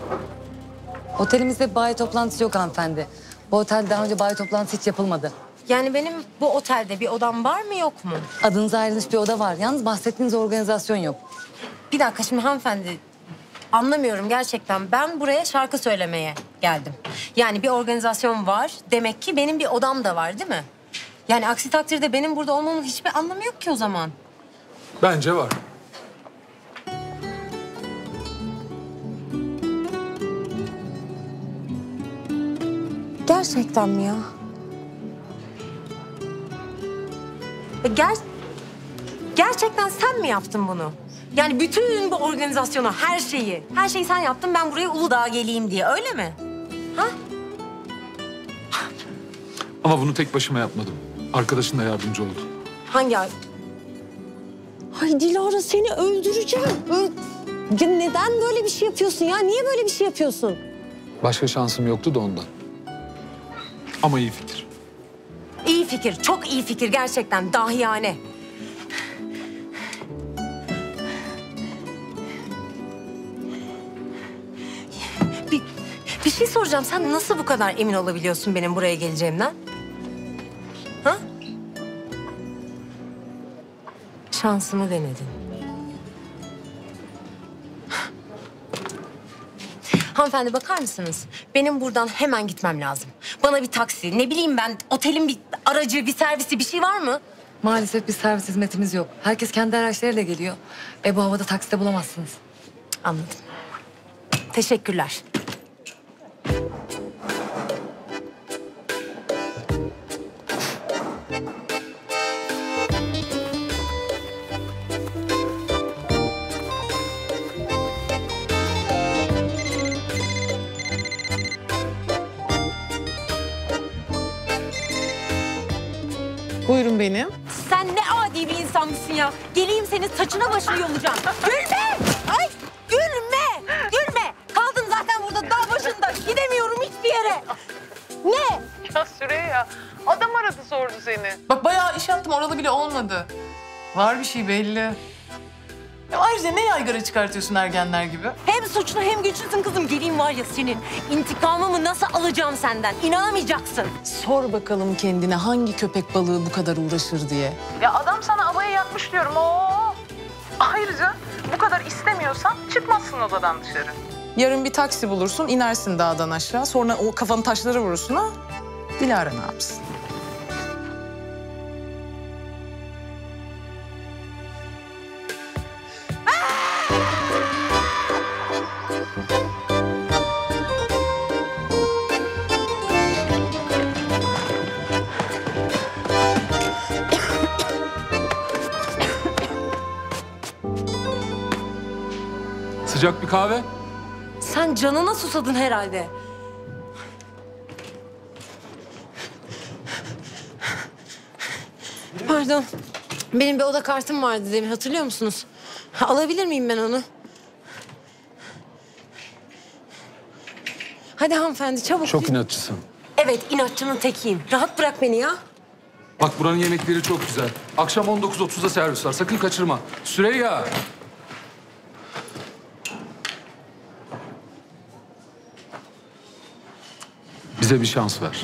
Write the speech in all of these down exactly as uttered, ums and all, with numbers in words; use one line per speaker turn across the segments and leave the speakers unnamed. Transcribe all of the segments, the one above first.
Otelimizde bayi toplantısı yok hanımefendi. Bu otelde daha önce bayi toplantısı hiç yapılmadı.
Yani benim bu otelde bir odam var mı yok mu?
Adınıza ayrılmış bir oda var. Yalnız bahsettiğiniz organizasyon yok.
Bir dakika şimdi hanımefendi. Anlamıyorum gerçekten. Ben buraya şarkı söylemeye geldim. Yani bir organizasyon var. Demek ki benim bir odam da var değil mi? Yani aksi takdirde benim burada olmamın hiçbir anlamı yok ki o zaman.
Bence var.
Gerçekten mi ya? E, Ger Gerçekten sen mi yaptın bunu? Yani bütün bu organizasyonu, her şeyi, her şeyi sen yaptın. Ben buraya Uludağ'a geleyim diye, öyle mi? Ha?
Ama bunu tek başıma yapmadım. Arkadaşın da yardımcı oldu.
Hangi ay? Ay Dilara seni öldüreceğim. Öl ya neden böyle bir şey yapıyorsun ya? Niye böyle bir şey yapıyorsun?
Başka şansım yoktu da ondan. Ama iyi fikir.
İyi fikir, çok iyi fikir gerçekten. Dahiyane. Bir, bir şey soracağım. Sen nasıl bu kadar emin olabiliyorsun benim buraya geleceğimden? Ha? Şansımı denedin. Hanımefendi bakar mısınız? Benim buradan hemen gitmem lazım. Bana bir taksi, ne bileyim ben, otelin bir aracı, bir servisi, bir şey var mı?
Maalesef bir servis hizmetimiz yok. Herkes kendi araçlarıyla geliyor. E bu havada takside bulamazsınız.
Anladım. Teşekkürler.
Buyurun benim.
Sen ne adi bir insanmışsın ya. Geleyim senin saçına başını yolacağım. Gülme! Ay gülme! Gülme! Kaldım zaten burada dağ başında. Gidemiyorum hiçbir yere. Ne?
Ya Süreyya, adam aradı sordu seni. Bak bayağı iş yaptım, oralı bile olmadı. Var bir şey belli. Ya ayrıca ne yaygara çıkartıyorsun ergenler gibi?
Hem suçlu hem güçlüsün kızım. Geleyim var ya senin. İntikamımı nasıl alacağım senden? İnanamayacaksın.
Sor bakalım kendine hangi köpek balığı bu kadar uğraşır diye. Ya adam sana abaya yatmış diyorum. Oo. Ayrıca bu kadar istemiyorsan çıkmazsın odadan dışarı. Yarın bir taksi bulursun, inersin dağdan aşağı. Sonra o kafanı taşlara vurursun ha. Dilara ne yapsın?
Sıcak bir kahve.
Sen canına susadın herhalde. Pardon. Benim bir oda kartım vardı demin, hatırlıyor musunuz? Ha, alabilir miyim ben onu? Hadi hanımefendi çabuk.
Çok inatçısın.
Evet, inatçının tekiyim. Rahat bırak beni ya.
Bak buranın yemekleri çok güzel. Akşam on dokuz otuzda servis var. Sakın kaçırma. Süreyya. Bize bir şans ver.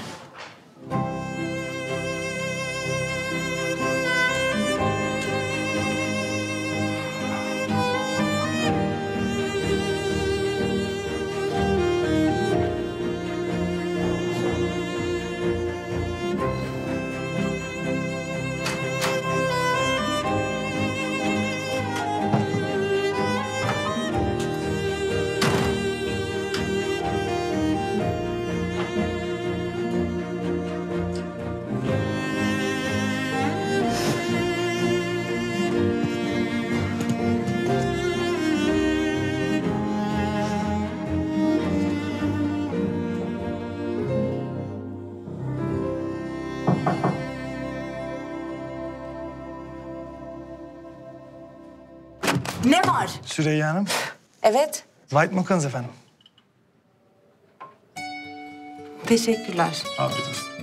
Ne var?
Süreyya Hanım,
Evet,
White Mocha'nız efendim.
teşekkürler.
Afiyet olsun.